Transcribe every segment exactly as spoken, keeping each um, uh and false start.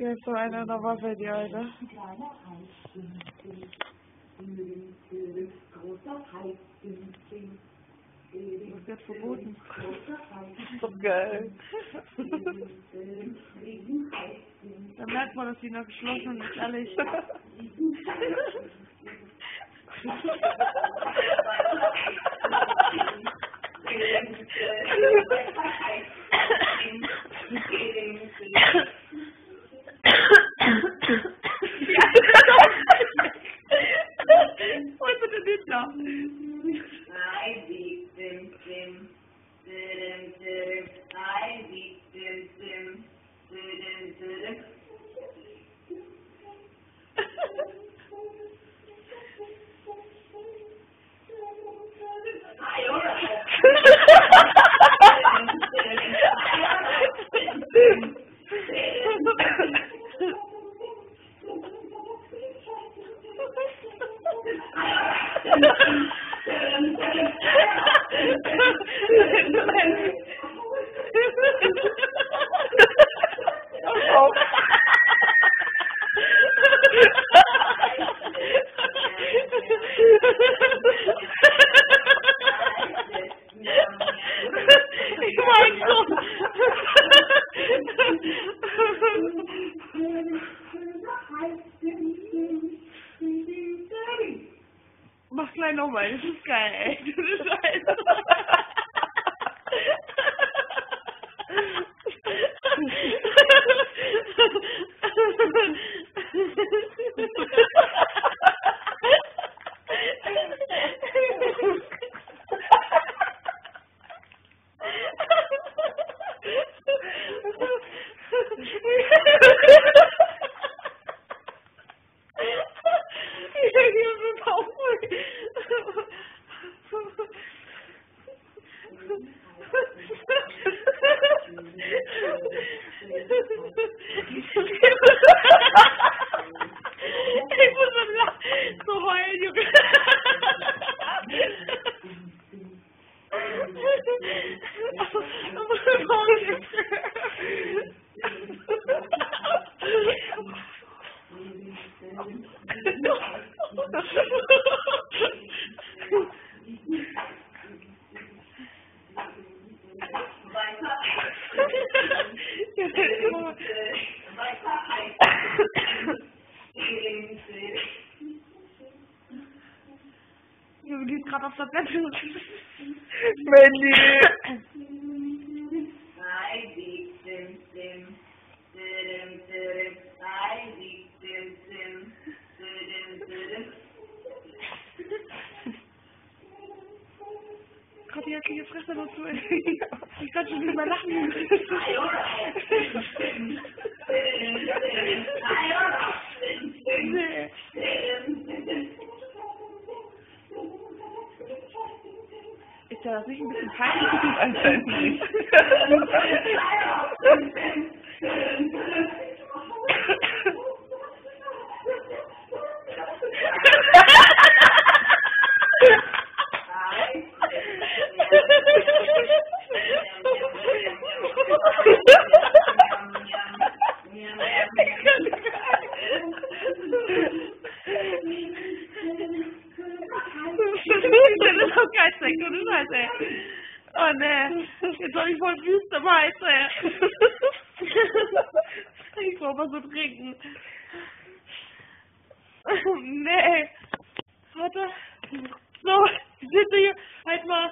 Hier ist so einer in der Waffe, die Alter. Das wird verboten. Das ist doch geil. Da merkt man, dass die noch geschlossen ist, ehrlich. Was ist denn jetzt da? Mach gleich nochmal, das ist geil, ey. Das ist Scheiße. Ich muss so lachen, so heulen, Junge. Junge, die ist gerade auf der Bett. Mandy! Gott, die hässliche Fresse dazu, ey. Ich kann schon nicht mehr lachen. Nee. Ist ja das nicht ein bisschen peinlich? Anscheinend nicht. Das ist doch geil, du Scheiße, ey. Oh ne, jetzt soll ich voll wüst am Hals, ey. Ich brauch mal so trinken. Nee. Warte. So, ich sitze hier. Halt mal.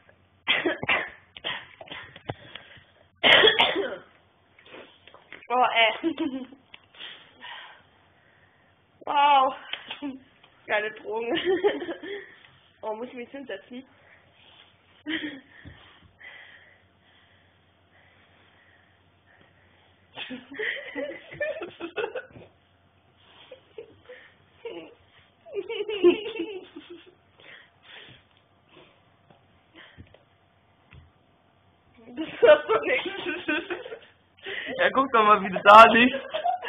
Oh, ey. Wow. Geile Drogen. Oh, muss ich mich hinsetzen? Das ist doch nichts. Ja, guck doch mal, wie du da liegst.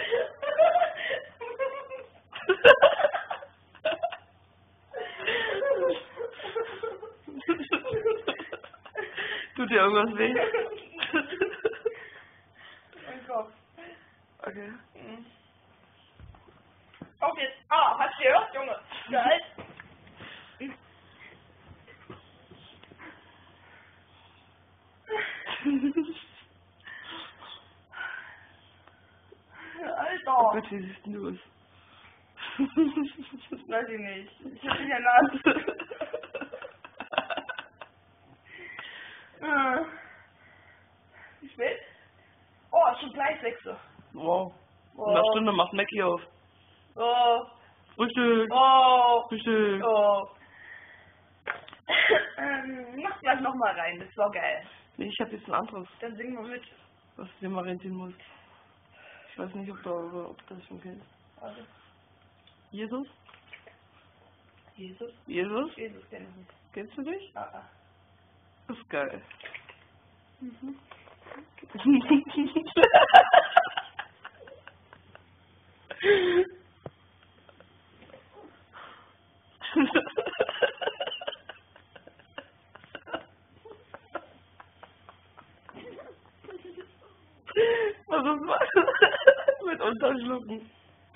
Tut dir irgendwas weh? Mein Kopf. Okay. Alter. Oh Gott, wie siehst du aus? Weiß ich nicht. Ich hab mich ja nass. Ah. Wie spät? Oh, ist schon gleich sechs Uhr. Wow. Oh. In einer Stunde macht Mackie auf. Oh. Frühstück. Oh. Frühstück. Oh. ähm, mach gleich nochmal rein, das war geil. Nee, ich hab jetzt ein anderes, Dann singen wir mit. was du dir mal reinziehen musst. Ich weiß nicht, ob du, ob du das schon kennst. Also, Jesus? Jesus? Jesus? Jesus kenn ich nicht. Kennst du dich? Ah, ah. Das ist geil. Mhm. Was ist das? Mit Unterschlucken.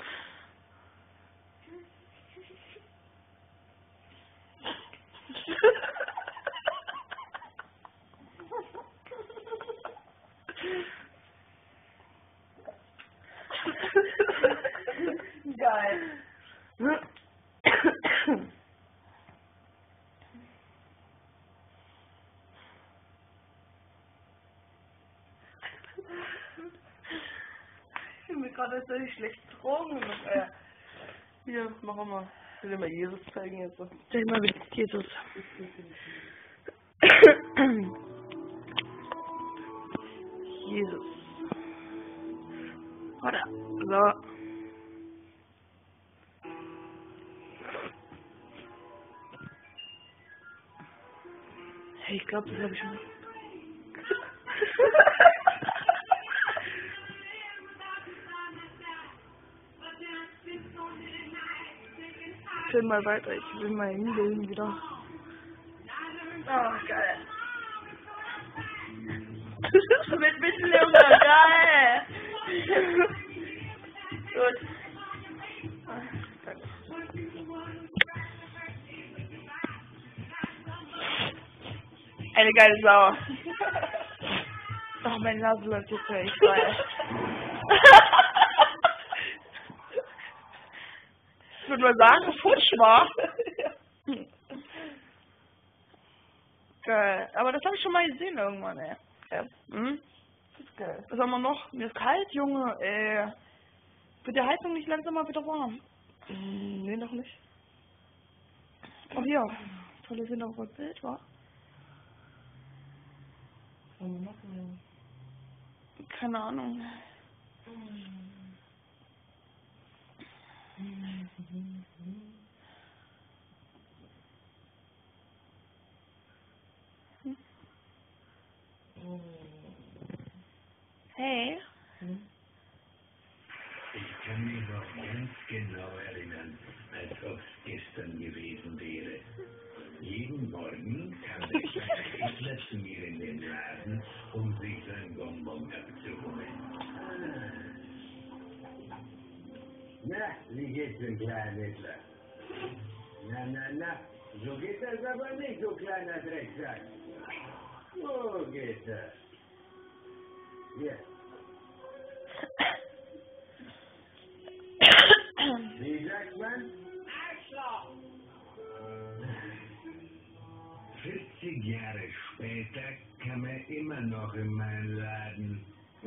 Geil. Ich fühle mich gerade, als hätte ich schlecht getrunken. Äh, Hier, mach mal. Ich will dir mal Jesus zeigen jetzt. Zeig mal wieder Jesus. Jesus. Oder? So. Hey, ich glaube, das habe ich schon. Ich will mal weiter, ich will mal hinlegen wieder. Oh, geil. Mit Mitteljunge, geil. Gut. Ah, danke. Eine geile Sau. Oh, meine Nase läuft jetzt echt geil. Ich würde mal sagen, futsch war. Geil. Aber das habe ich schon mal gesehen irgendwann, ey. Ja. Mhm. Das ist geil. Was haben wir noch? Mir ist kalt, Junge, ey. Wird die Heizung nicht langsam mal wieder warm? Mm, nee, noch nicht. Oh, hier. Tolles Hintergrundbild, wa? Was sollen wir machen? Keine Ahnung. Hey. Ich kann mich noch ganz genau erinnern, als ob es gestern gewesen wäre. Jeden Morgen kam der kleine Hitler zu mir in den Laden, um sich sein Bonbon abzuholen. Na, wie geht's dem kleinen Hitler? Na, na, na, so geht das aber nicht, so kleiner Drecksack. Wo geht das? Hier. Wie sagt man? Arschloch! vierzig Jahre später kam er immer noch in meinen Laden.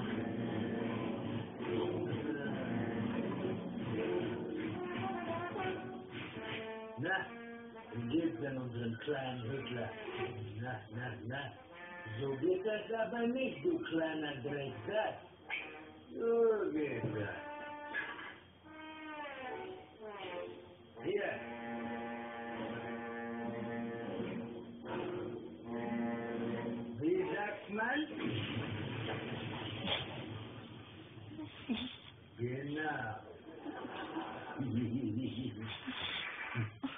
Na, wie geht's denn unserem kleinen Hitler? Na, na, na, so geht das aber nicht, du kleiner Drecksack. So geht das. Hier. Wie sagt man? Genau.